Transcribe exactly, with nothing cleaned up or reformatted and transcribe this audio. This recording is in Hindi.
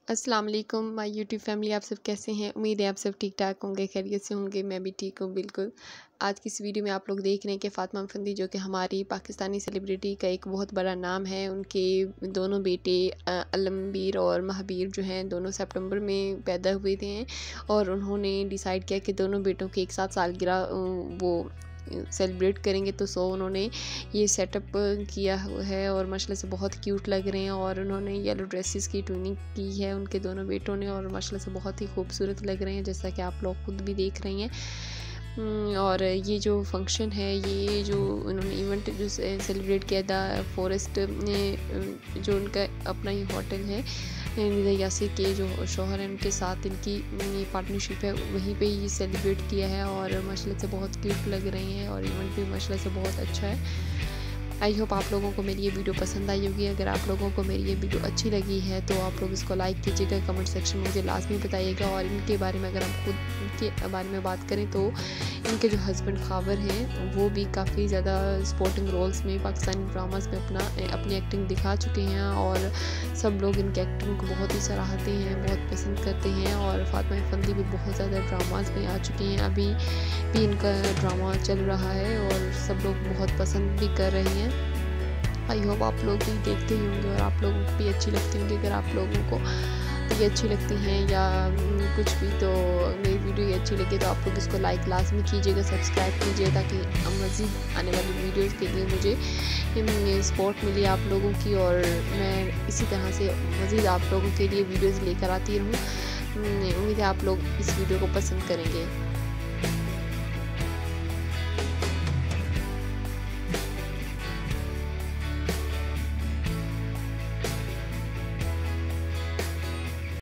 अस्सलाम वालेकुम माय यूट्यूब फैमिली। आप सब कैसे हैं? उम्मीद है आप सब ठीक ठाक होंगे, खैरियत से होंगे। मैं भी ठीक हूँ बिल्कुल। आज की इस वीडियो में आप लोग देख रहे हैं कि फ़ातिमा फंदी जो कि हमारी पाकिस्तानी सेलिब्रिटी का एक बहुत बड़ा नाम है, उनके दोनों बेटे अलमबीर और महाबीर जो हैं दोनों सितंबर में पैदा हुए थे और उन्होंने डिसाइड किया कि दोनों बेटों की एक साथ सालगिरह वो सेलिब्रेट करेंगे। तो सो उन्होंने ये सेटअप किया हुआ है और माशाल्लाह से बहुत क्यूट लग रहे हैं और उन्होंने येलो ड्रेसेस की ट्विनिंग की है उनके दोनों बेटों ने और माशाल्लाह से बहुत ही खूबसूरत लग रहे हैं, जैसा कि आप लोग खुद भी देख रही हैं। और ये जो फंक्शन है, ये जो उन्होंने इवेंट जो सेलिब्रेट किया द फॉरेस्ट ने, जो उनका अपना ही होटल है निदा यासिर के जो शौहर हैं उनके साथ इनकी ये पार्टनरशिप है, वहीं पे ही सेलिब्रेट किया है और माशाल्लाह से बहुत क्यूट लग रही हैं और इवेंट भी माशाल्लाह से बहुत अच्छा है। आई होप आप लोगों को मेरी ये वीडियो पसंद आई होगी। अगर आप लोगों को मेरी ये वीडियो अच्छी लगी है तो आप लोग इसको लाइक कीजिएगा, कमेंट सेक्शन में मुझे लाजमी बताइएगा। और इनके बारे में अगर हम खुद इनके बारे में बात करें तो इनके जो हस्बैंड खावर हैं वो भी काफ़ी ज़्यादा स्पोर्टिंग रोल्स में पाकिस्तानी ड्रामास में अपना अपनी एक्टिंग दिखा चुके हैं और सब लोग इनकी एक्टिंग को बहुत ही सराहते हैं, बहुत पसंद करते हैं। और फातिमा फंदी भी बहुत ज़्यादा ड्रामास में आ चुकी हैं, अभी भी इनका ड्रामा चल रहा है और सब लोग बहुत पसंद भी कर रहे हैं। आई होप आप लोग भी देखते ही होंगे और आप लोगों को भी अच्छी लगती होंगी। अगर आप लोगों को ये अच्छी लगती हैं या कुछ भी तो मेरी वीडियो ये अच्छी लगी तो आप लोग इसको लाइक लाजमी कीजिएगा, सब्सक्राइब कीजिए ताकि मज़ीद आने वाली वीडियोस के लिए मुझे सपोर्ट मिले आप लोगों की और मैं इसी तरह से मज़ीद आप लोगों के लिए वीडियोस लेकर आती रहूँ। उम्मीद है आप लोग इस वीडियो को पसंद करेंगे।